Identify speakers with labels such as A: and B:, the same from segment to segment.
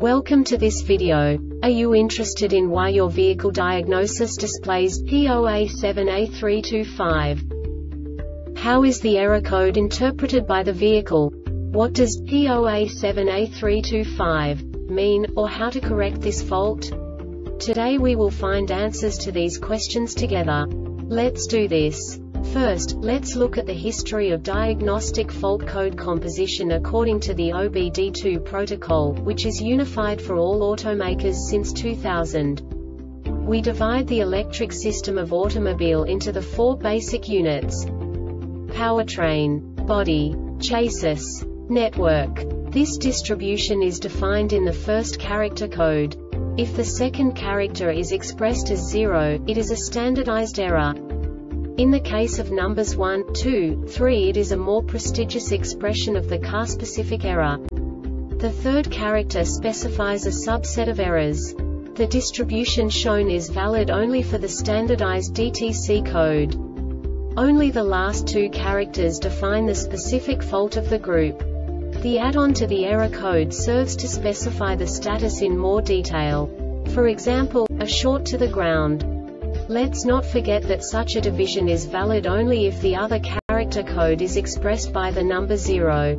A: Welcome to this video. Are you interested in why your vehicle diagnosis displays P0A7A325? How is the error code interpreted by the vehicle? What does P0A7A325 mean, or how to correct this fault? Today we will find answers to these questions together. Let's do this. First, let's look at the history of diagnostic fault code composition according to the OBD2 protocol, which is unified for all automakers since 2000. We divide the electric system of automobile into the four basic units: powertrain, body, chassis, network. This distribution is defined in the first character code. If the second character is expressed as 0, it is a standardized error. In the case of numbers 1, 2, 3, it is a more prestigious expression of the car-specific error. The third character specifies a subset of errors. The distribution shown is valid only for the standardized DTC code. Only the last two characters define the specific fault of the group. The add-on to the error code serves to specify the status in more detail. For example, a short to the ground. Let's not forget that such a division is valid only if the other character code is expressed by the number 0.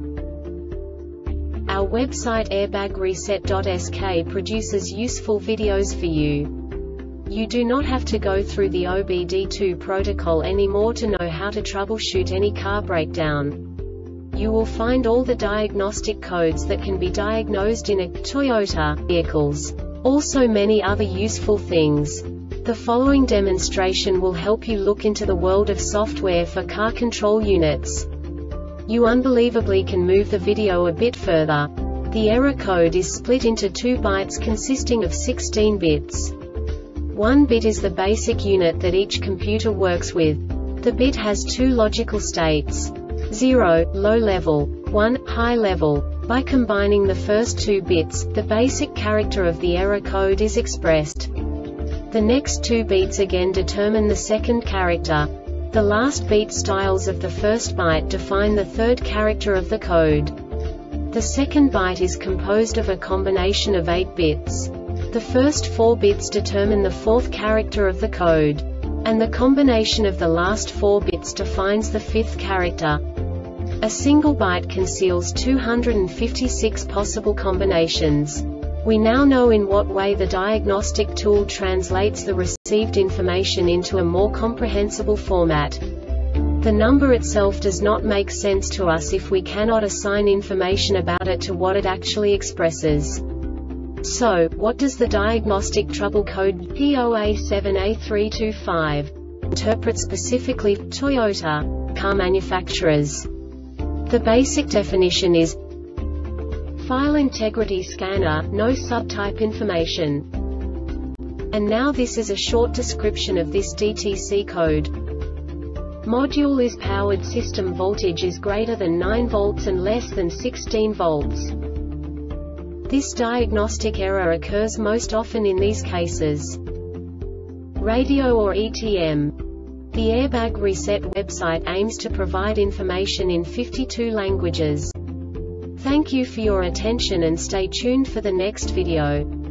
A: Our website airbagreset.sk produces useful videos for you. You do not have to go through the OBD2 protocol anymore to know how to troubleshoot any car breakdown. You will find all the diagnostic codes that can be diagnosed in a Toyota vehicles. Also many other useful things. The following demonstration will help you look into the world of software for car control units. You unbelievably can move the video a bit further. The error code is split into 2 bytes consisting of 16 bits. 1 bit is the basic unit that each computer works with. The bit has 2 logical states: 0, low level, 1, high level. By combining the first 2 bits, the basic character of the error code is expressed. The next 2 beats again determine the second character. The last beat styles of the first byte define the third character of the code. The second byte is composed of a combination of 8 bits. The first 4 bits determine the fourth character of the code. And the combination of the last 4 bits defines the fifth character. A single byte conceals 256 possible combinations. We now know in what way the diagnostic tool translates the received information into a more comprehensible format. The number itself does not make sense to us if we cannot assign information about it to what it actually expresses. So, what does the diagnostic trouble code P0A7A325 interpret specifically for Toyota car manufacturers? The basic definition is file integrity scanner, no subtype information. And now this is a short description of this DTC code. Module is powered, system voltage is greater than 9 volts and less than 16 volts. This diagnostic error occurs most often in these cases: radio or ETM. The Airbag Reset website aims to provide information in 52 languages. Thank you for your attention and stay tuned for the next video.